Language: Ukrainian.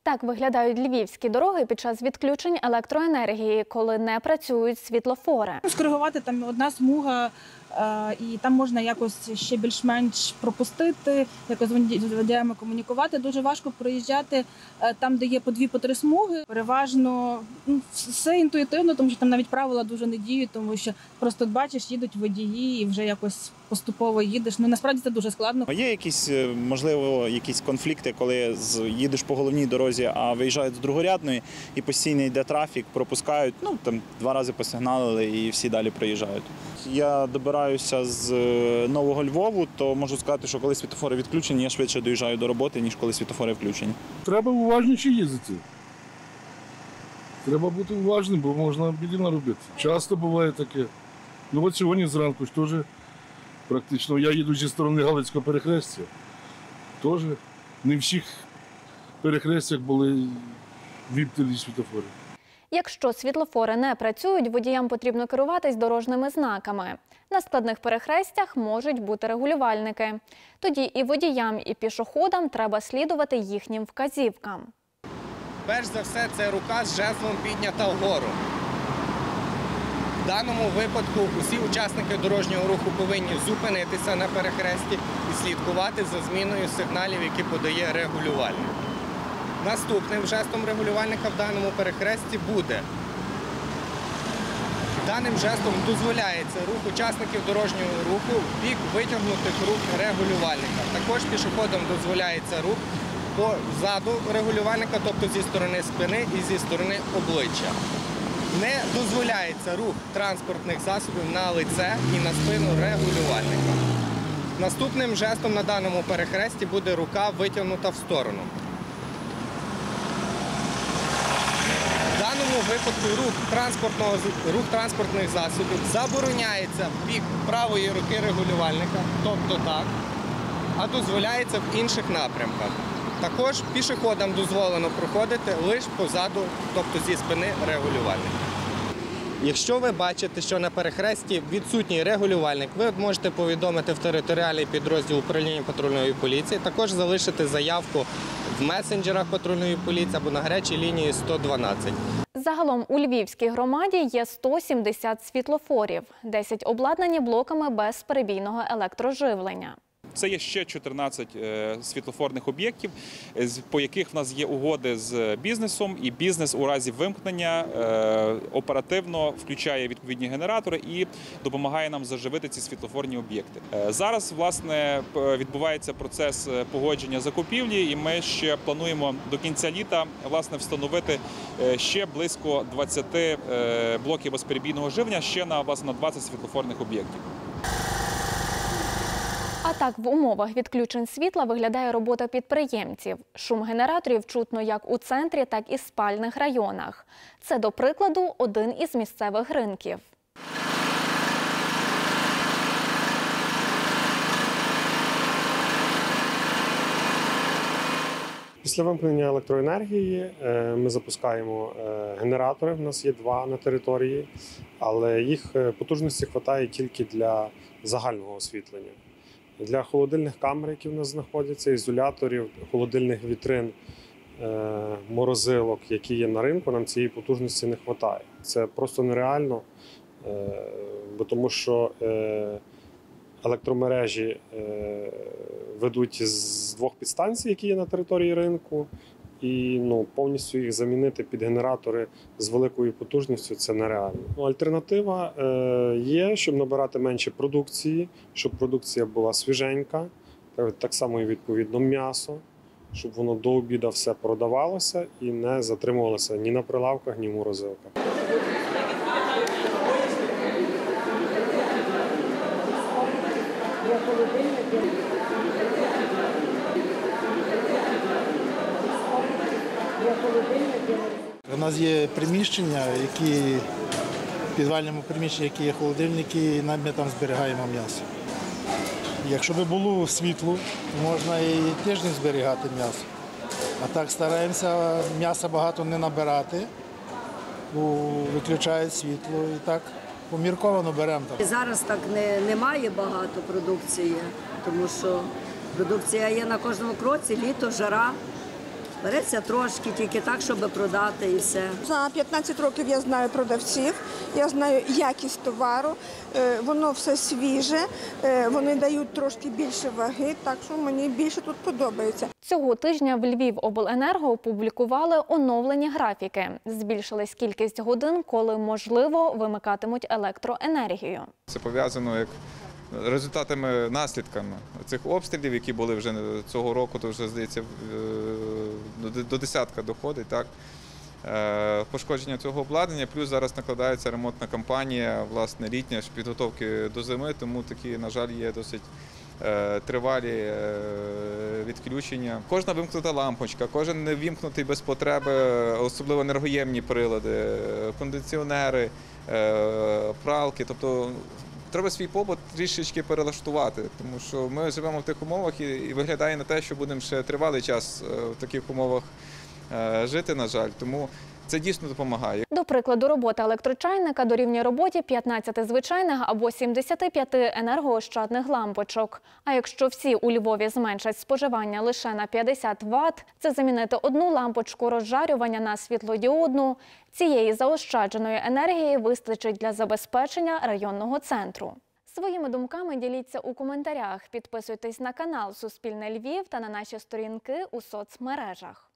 Так виглядають львівські дороги під час відключень електроенергії, коли не працюють світлофори. Скоригувати там одна смуга, і там можна якось ще більш-менш пропустити, якось з водіями комунікувати. Дуже важко проїжджати там, де є по 2-3 смуги. Переважно все інтуїтивно, тому що там навіть правила дуже не діють, тому що просто бачиш, їдуть водії і вже якось поступово їдеш. Насправді це дуже складно. Є якісь, можливо, якісь конфлікти, коли їдеш по головній дорозі, а виїжджають з другорядної і постійно йде трафік, пропускають, там 2 рази посигналили і всі далі проїжджають. Я добираюся з Нового Львову, то можу сказати, що коли світлофори відключені, я швидше доїжджаю до роботи, ніж коли світлофори включені. Треба уважніше їздити. Треба бути уважним, бо можна біди наробити. Часто буває таке. От сьогодні зранку ж теж практично, я їду зі сторони Галицького перехрестя, теж не в всіх перехрестях були вімкнені світлофори. Якщо світлофори не працюють, водіям потрібно керуватись дорожніми знаками. На складних перехрестях можуть бути регулювальники. Тоді і водіям, і пішоходам треба слідувати їхнім вказівкам. Перш за все, це рука з жезлом піднята вгору. В даному випадку усі учасники дорожнього руху повинні зупинитися на перехресті і слідкувати за зміною сигналів, які подає регулювальник. Наступним жестом регулювальника в даному перехресті буде. Даним жестом дозволяється рух учасників дорожнього руху в бік витягнутих рук регулювальника. Також пішоходам дозволяється рух позаду регулювальника, тобто зі сторони спини і зі сторони обличчя. Не дозволяється рух транспортних засобів на лице і на спину регулювальника. Наступним жестом на даному перехресті буде рука витягнута в сторону. В даному випадку рух транспортних засобів забороняється в бік правої руки регулювальника, тобто так, а дозволяється в інших напрямках. Також пішоходам дозволено проходити лише позаду, тобто зі спини регулювальника. Якщо ви бачите, що на перехресті відсутній регулювальник, ви можете повідомити в територіальний підрозділ управління патрульної поліції, також залишити заявку в месенджерах патрульної поліції або на гарячій лінії 112. Загалом у Львівській громаді є 170 світлофорів, 10 обладнані блоками безперебійного електроживлення. Це є ще 14 світлофорних об'єктів, по яких в нас є угоди з бізнесом, і бізнес у разі вимкнення оперативно включає відповідні генератори і допомагає нам заживити ці світлофорні об'єкти. Зараз, власне, відбувається процес погодження закупівлі, і ми ще плануємо до кінця літа, власне, встановити ще близько 20 блоків безперебійного живлення ще на, власне, на 20 світлофорних об'єктів. А так в умовах відключень світла виглядає робота підприємців. Шум генераторів чутно як у центрі, так і в спальних районах. Це, до прикладу, один із місцевих ринків. Після вимкнення електроенергії ми запускаємо генератори, у нас є 2 на території, але їх потужності вистачає тільки для загального освітлення. Для холодильних камер, які в нас знаходяться, ізоляторів, холодильних вітрин, морозилок, які є на ринку, нам цієї потужності не вистачає. Це просто нереально, тому що електромережі ведуть з 2 підстанцій, які є на території ринку, і повністю їх замінити під генератори з великою потужністю – це нереально. Альтернатива є, щоб набирати менше продукції, щоб продукція була свіженька, так само і відповідно м'ясо, щоб воно до обіду все продавалося і не затримувалося ні на прилавках, ні в морозилках. У нас є приміщення, в підвальному приміщенні, які є холодильники, і ми там зберігаємо м'ясо. Якщо б було світло, можна і тиждень зберігати м'ясо. А так стараємося м'яса багато не набирати, бо виключають світло і так помірковано беремо. Зараз так немає багато продукції, тому що продукція є на кожному кроці, літо, жара. Береться трошки, тільки так, щоб продати і все. За 15 років я знаю продавців, я знаю якість товару, воно все свіже, вони дають трошки більше ваги, так що мені більше тут подобається. Цього тижня в Львівобленерго опублікували оновлені графіки. Збільшилась кількість годин, коли, можливо, вимикатимуть електроенергію. Це пов'язано як результатами, наслідками цих обстрілів, які були вже цього року, то вже, здається, до десятка доходить, так? Пошкодження цього обладнання, плюс зараз накладається ремонтна кампанія, власне, літня підготовки до зими, тому такі, на жаль, є досить тривалі відключення. Кожна вимкнута лампочка, кожен не вімкнутий без потреби, особливо енергоємні прилади, кондиціонери, пралки, тобто треба свій побут трішечки перелаштувати, тому що ми живемо в тих умовах і виглядає на те, що будемо ще тривалий час в таких умовах жити, на жаль, тому це дійсно допомагає. До прикладу, робота електрочайника дорівнює роботі 15 звичайних або 75 енергоощадних лампочок. А якщо всі у Львові зменшать споживання лише на 50 Вт, це замінити одну лампочку розжарювання на світлодіодну. Цієї заощадженої енергії вистачить для забезпечення районного центру. Своїми думками діліться у коментарях, підписуйтесь на канал Суспільне Львів та на наші сторінки у соцмережах.